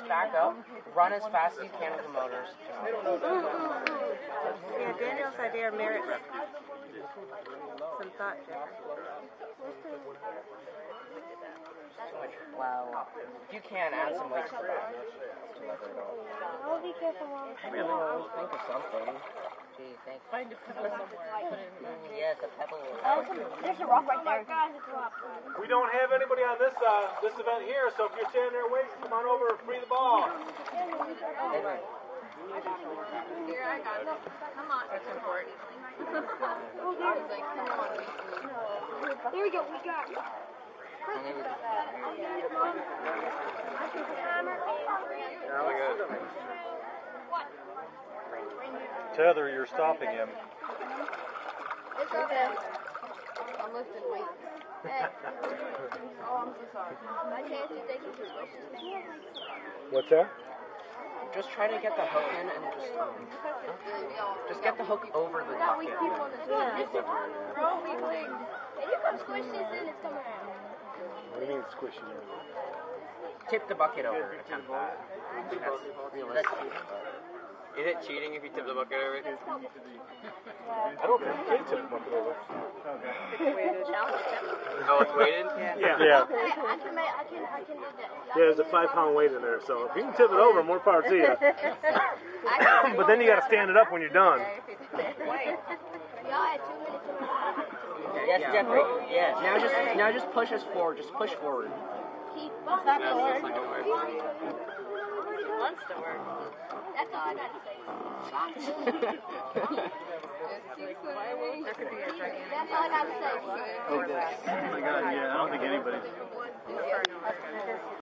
back up, run as fast as you can with the motors. Yeah, Daniel's idea merits some thought, Jeff. Too much flow. If you can, add some weight to the bottom. I'll be careful, Mom. Think of something. Gee, thanks. Find a pebble somewhere. Yes, a pebble. There's a rock right there. We don't have anybody on this event here, so if you're standing there waiting, come on over and free the ball. Here, I got it. Come on. That's important. There we go. We got it. Tether, you're stopping him. It's okay. I'm lifting weights. Hey. Oh, I'm so sorry. My chance to take you to What's that? Just try to get the hook in and just get the hook over the bucket. Weak people in this one. We're all weak legs. If you come squish this in, it's coming out. What do you mean squishing it? Tip the bucket over. Attempt that. That's realistic. Is it cheating if you tip the bucket over? I don't think you can tip the bucket over. Oh, it's weighted? Yeah. Okay, I can do that. Yeah, there's a 5-pound weight in there, so if you can tip it over, more power to you. But then you got to stand it up when you're done. Y'all had 2 minutes to Yes, definitely. Yeah. Now just push us forward. Just push forward. keep. It's not going to work. Wants to work. That's all I got to say. That's all I got to say. Oh my God, yeah, I don't think anybody's.